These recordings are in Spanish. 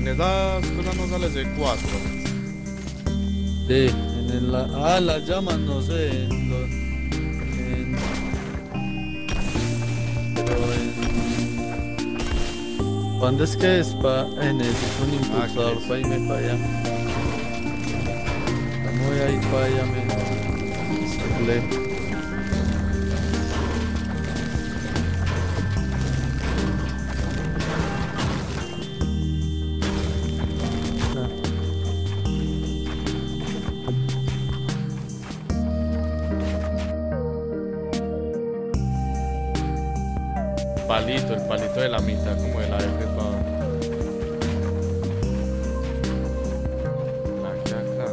en esas cosas no sale C4. Sí, las llamas, no sé, pero ¿cuándo es que es necesito un impulsador para irme para allá? ¿Cómo voy a ir para allá, men? Lejos. El palito de la mitad, como de la F para acá.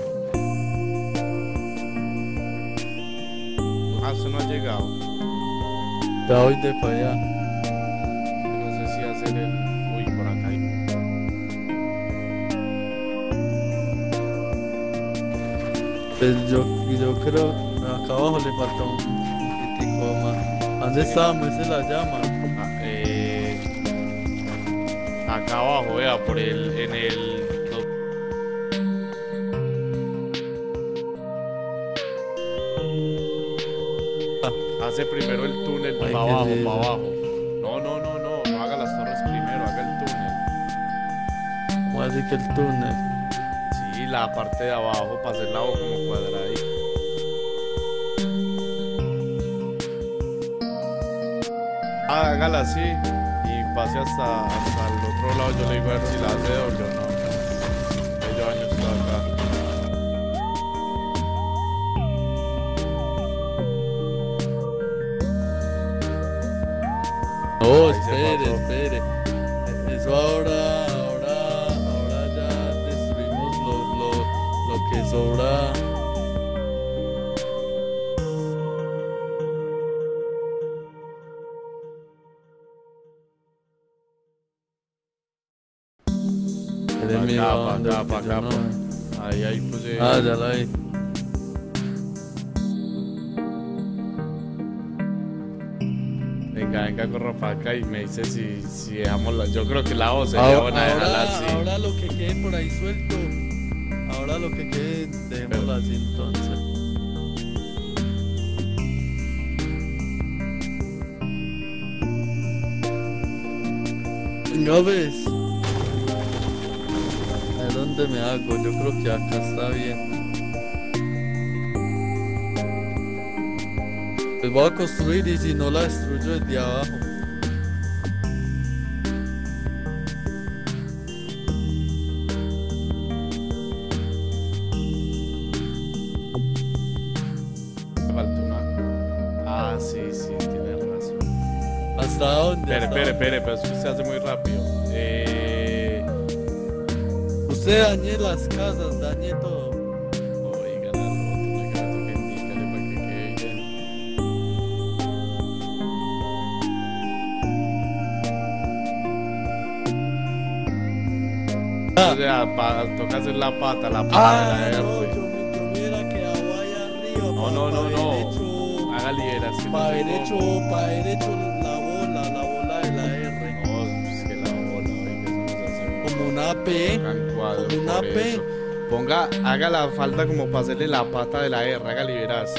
Ah, eso no ha llegado. Ya voy de para allá. No sé si hacer el... Uy, por acá hay... Pues yo creo acá abajo le falta un poquitico más. ¿Dónde estábamos? Esa es la llama. Acá abajo, vea, en el... Hace primero el túnel para abajo, para abajo. No haga las torres primero, haga el túnel. ¿Cómo así que el túnel? Sí, la parte de abajo para hacer la O como cuadradita. Hágala así y pase hasta el otro lado. Yo le digo a ver si la hace doble o no. Yo años estoy acá. No, Ahí se espere. Eso ahora ya destruimos lo que sobra. Para acá. Ahí puse. Ah, ya la vi. Venga, corra para acá y me dice si dejamos la... Yo creo que la O sería buena dejarla así. Ahora lo que quede por ahí suelto. Ahora lo que quede, dejémosla así entonces. Venga, ves. A ver dónde me hago. Yo creo que acá está bien. Pues voy a construir y si no la destruyo desde abajo. Me faltó una. Ah, sí, tienes razón. ¿Hasta dónde? Espere, pero eso se hace muy rápido. Usted dañe las casas, dañe todo. Oiga, la roto, que me toca indicarle para que quede bien. O sea, toca hacer la pata de la R. No, yo me hubiera quedado ahí arriba. No. Haga liberación. Para haber hecho la bola de la R. No, es que la bola, oiga, eso no se hace. Como una P. Como una P. Haga la falta como para hacerle la pata de la R, haga liberas.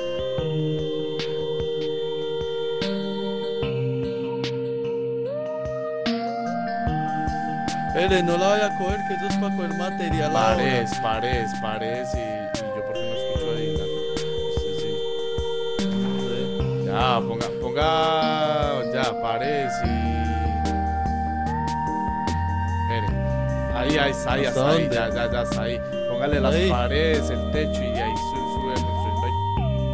No la voy a coger, que eso es para coger material. Pares y yo porque no escucho ahí. Usted sí. Ya, ya, pares y... Mire, ahí está, ya está ahí. Póngale las paredes, el techo y ahí sube construyendo ahí.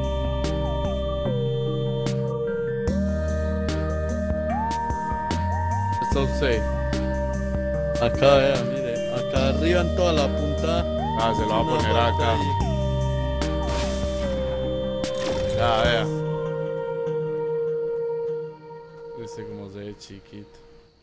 Está usted. Acá, vea, mire, acá arriba en toda la punta. Ah, se lo va a poner acá. Ya, vea. Este como se ve chiquito.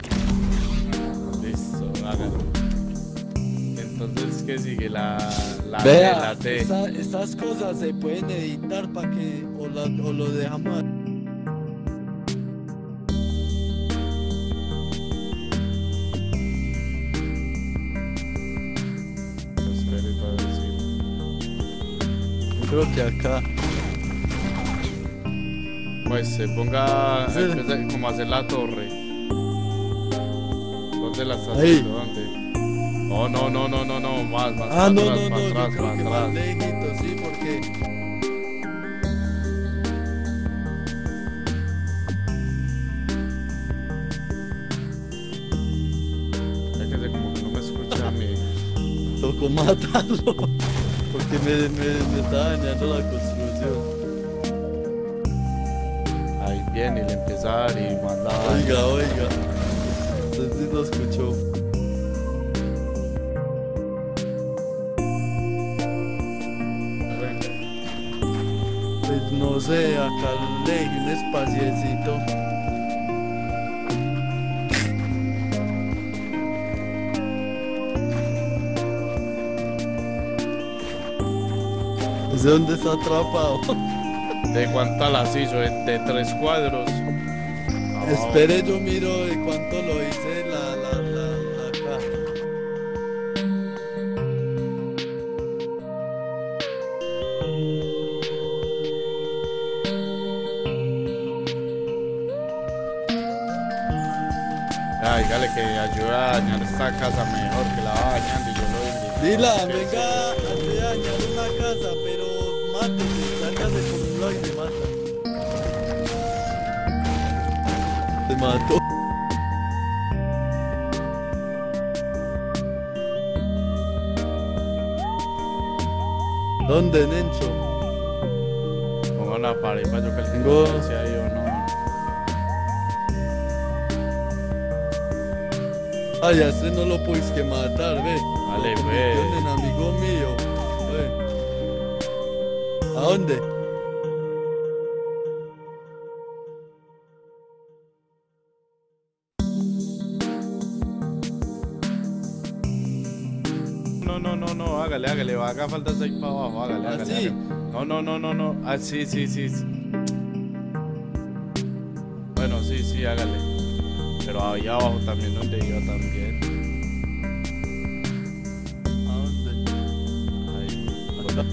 Listo, hágalo. Entonces, ¿qué sigue? La Vea, T. estas cosas se pueden editar para que o lo dejamos. creo que acá. Pues se ponga Sí. empieza como a hacer la torre. ¿Dónde la estás Ahí. haciendo? ¿Dónde? No, no, no, no, no, no, más Ah, no, atrás, no, no, más yo atrás, creo más que más atrás. lejito, sí, porque... Es que como que no me escucha a mí. Tocó matarlo, porque me está dañando la construcción. Ahí viene y le empieza a dar y manda. Oiga, oiga. Usted sí lo escuchó. Pues no sé, acá le dejé un espaciecito. ¿Ese dónde está atrapado? ¿De cuántas las hizo? De 3 cuadros. Abajo. Espere, yo miro de cuánto lo hice la acá. Ay, dígale que ayuda a dañar esta casa mejor, que la va dañando y yo lo invito. Dila, Que venga a dañar una casa, pero mátese, sácase por un lado y me mata. Se mató. ¿Dónde, Nencho? ponga una pared para yo que Tengo- el si ahí o no. Ay, a este no lo puedes que matar, ve. Vale, Lo ve. convirtió en amigo mío. Ve. ¿A dónde? No, no, no, no, hágale, hágale, haga falta ahí para abajo, hágale, ¿Ah, hágale. sí? hágale. No, no, no, no, no. Ah, sí, sí, sí. sí. Bueno, sí, sí, hágale. Pero ahí abajo también donde iba también. ¿A dónde? Ahí. Acá.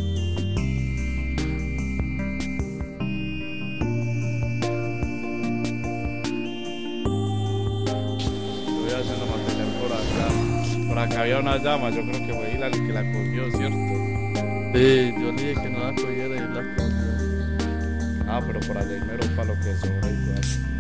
Voy haciendo material por acá. Por acá había una llama, yo creo que fue la que la cogió, ¿cierto? Sí, yo le dije que no la cogiera y la cogió. Ah, pero por allá hay mero para lo que sobra igual.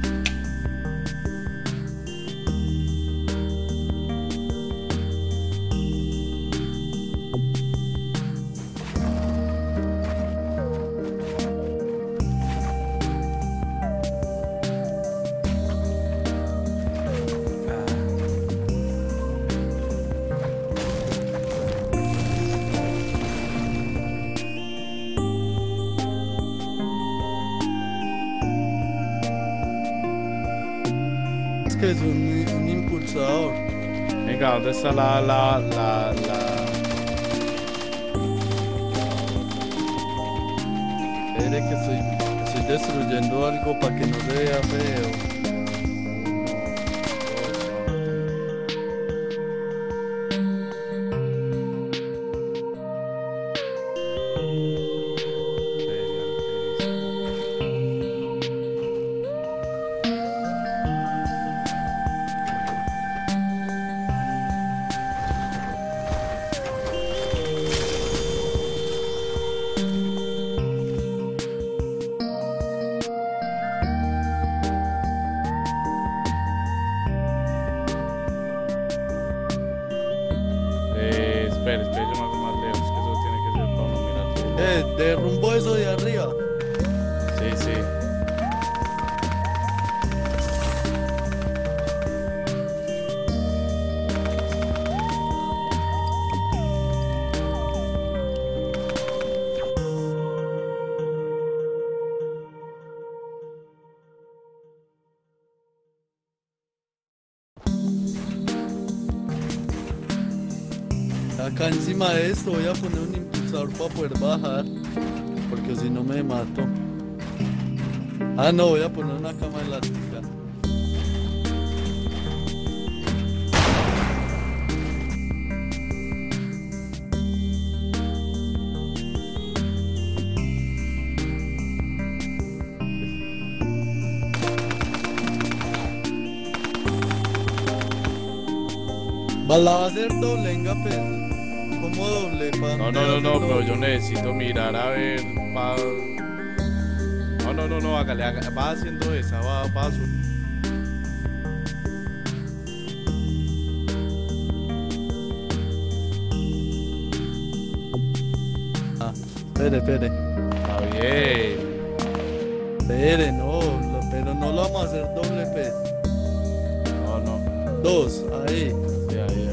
Es que es un impulsador. Venga, ¿dónde está la... Espere que estoy destruyendo algo para que no se vea feo. Espera, yo me hago más lejos, que eso tiene que ser para uno mirar. Derrumbó eso de arriba. Sí, sí. Acá encima de esto voy a poner un impulsador para poder bajar. Porque si no me mato. Ah, no, voy a poner una cama elástica. La va a hacer doble, venga, pues. ¿Cómo doble? No, pero yo necesito mirar a ver. No, hágale, va haciendo esa, va a su. Espere. Está bien. Espere, no, pero no lo vamos a hacer doble, pues. No. 2, ahí. Sí, ahí.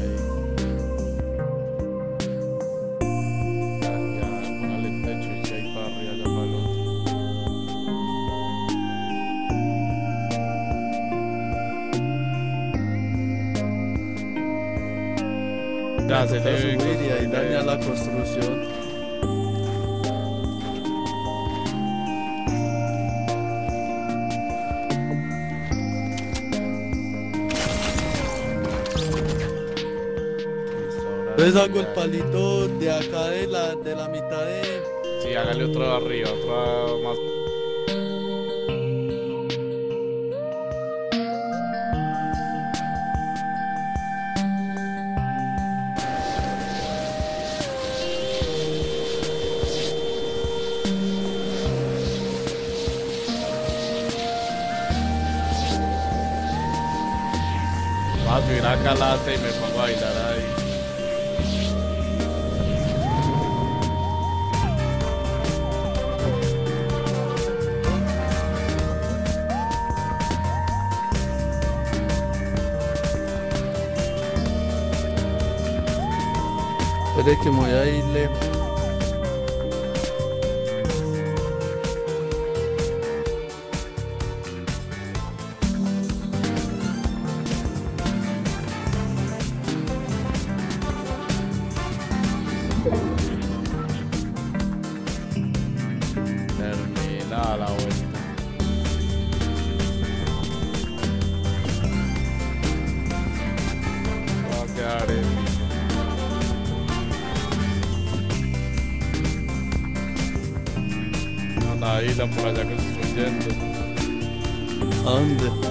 Ya, póngale el techo y ya ahí para arriba, ya para el otro. Ya se Toca le ve subir y ahí daña la construcción. Entonces hago el palito de acá de la mitad de... Sí, hágale otro de arriba, otra más. Va a subir acá la y me pongo a bailar ahí. Espere que me voy a ir lejos. Termina la vuelta. Va a quedar en... la isla por allá construyendo. ¿A dónde?